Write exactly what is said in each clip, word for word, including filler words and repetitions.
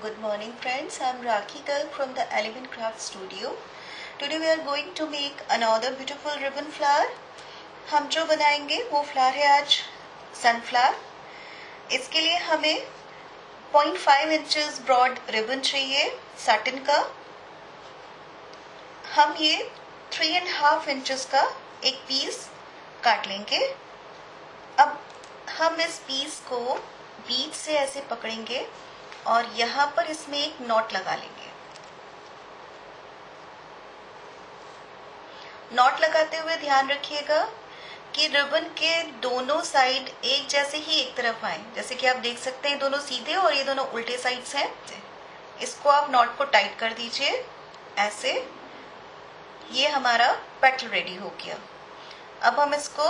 Good morning friends, I am Rakhi Garg from the Element Craft Studio. Today we are going to make another beautiful ribbon flower. हम जो बनाएंगे वो flower है आज sunflower. इसके लिए हमें zero point five inches broad ribbon चाहिए साटिन का. हम ये थ्री एंड हाफ इंचेस का एक पीस काट लेंगे. अब हम इस पीस को बीच से ऐसे पकड़ेंगे और यहाँ पर इसमें एक नॉट लगा लेंगे. नॉट लगाते हुए ध्यान रखिएगा कि रिबन के दोनों साइड एक जैसे ही एक तरफ आए. जैसे कि आप देख सकते हैं दोनों सीधे और ये दोनों उल्टे साइड्स हैं. इसको आप नॉट को टाइट कर दीजिए ऐसे. ये हमारा पेटल रेडी हो गया. अब हम इसको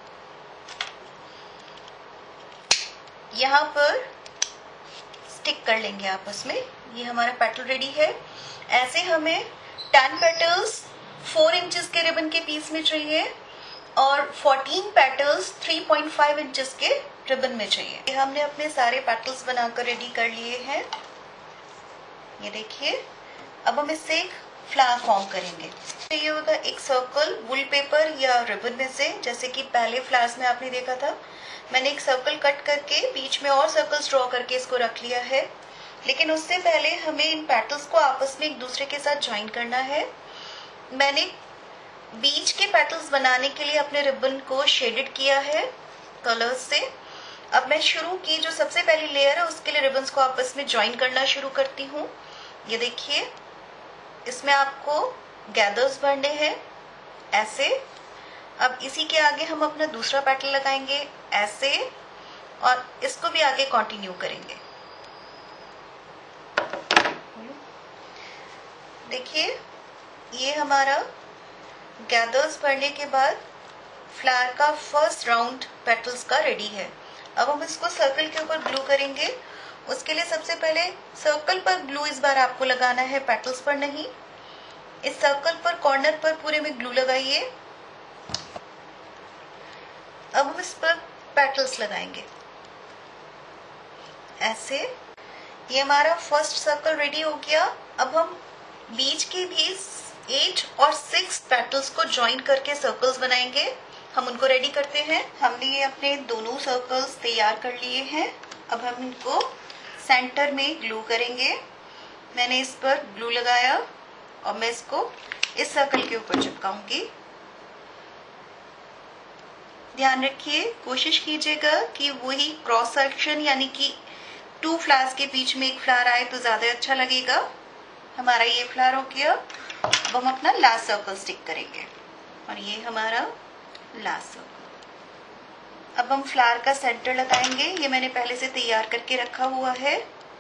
यहाँ पर स्टिक कर लेंगे आपस में. ये हमारा पेटल रेडी है. ऐसे हमें टेन पेटल्स फोर इंचेस के रिबन के पीस में चाहिए और fourteen petals three point five inches के रिबन में चाहिए. ये हमने अपने सारे पेटल्स बनाकर रेडी कर लिए हैं. ये देखिए. अब हम इससे एक फ्लावर फॉर्म करेंगे. ये होगा एक सर्कल वुल पेपर या रिबन में से. जैसे कि पहले फ्लावर्स में आपने देखा था, मैंने एक सर्कल कट करके बीच में और सर्कल्स ड्रॉ करके इसको रख लिया है. लेकिन उससे पहले हमें इन पेटल्स को आपस में एक दूसरे के साथ ज्वाइन करना है. मैंने बीच के पेटल्स बनाने के लिए अपने रिबन को शेडेड किया है कलर्स से. अब मैं शुरू की जो सबसे पहली लेयर है उसके लिए रिबन्स को आपस में ज्वाइन करना शुरू करती हूँ. ये देखिए, इसमें आपको गैदर्स भरने हैं ऐसे. अब इसी के आगे हम अपना दूसरा पेटल लगाएंगे ऐसे और इसको भी आगे कंटिन्यू करेंगे. देखिए, ये हमारा गैदर्स भरने के बाद फ्लावर का फर्स्ट राउंड पेटल्स का रेडी है. अब हम इसको सर्कल के ऊपर ग्लू करेंगे. उसके लिए सबसे पहले सर्कल पर ग्लू इस बार आपको लगाना है, पेटल्स पर नहीं. इस सर्कल पर कॉर्नर पर पूरे में ग्लू लगाइए. अब हम इस पर पेटल्स लगाएंगे ऐसे. ये हमारा फर्स्ट सर्कल रेडी हो गया. अब हम बीच के भी एट और सिक्स पेटल्स को ज्वाइन करके सर्कल्स बनाएंगे. हम उनको रेडी करते हैं. हमने ये अपने दोनों सर्कल्स तैयार कर लिए हैं. अब हम इनको सेंटर में ग्लू करेंगे. मैंने इस पर ग्लू लगाया और मैं इसको इस सर्कल के ऊपर चिपकाऊंगी. ध्यान रखिए, कोशिश कीजिएगा कि वही क्रॉस सेक्शन यानी कि टू फ्लावर्स के बीच में एक फ्लावर आए तो ज्यादा अच्छा लगेगा. हमारा ये फ्लावर हो गया. अब हम अपना लास्ट सर्कल स्टिक करेंगे और ये हमारा लास्ट सर्कल. अब हम फ्लावर का सेंटर लगाएंगे. ये मैंने पहले से तैयार करके रखा हुआ है.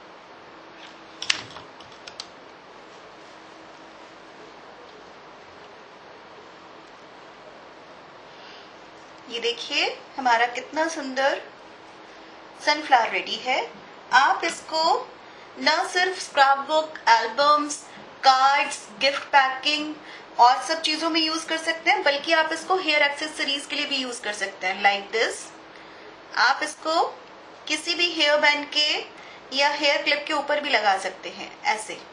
ये देखिए हमारा कितना सुंदर सनफ्लावर रेडी है. आप इसको न सिर्फ scrapbook, albums, cards, gift packing और सब चीजों में यूज कर सकते हैं, बल्कि आप इसको हेयर एक्सेसरीज के लिए भी यूज कर सकते हैं. Like this. आप इसको किसी भी हेयर बैंड के या हेयर क्लिप के ऊपर भी लगा सकते हैं ऐसे.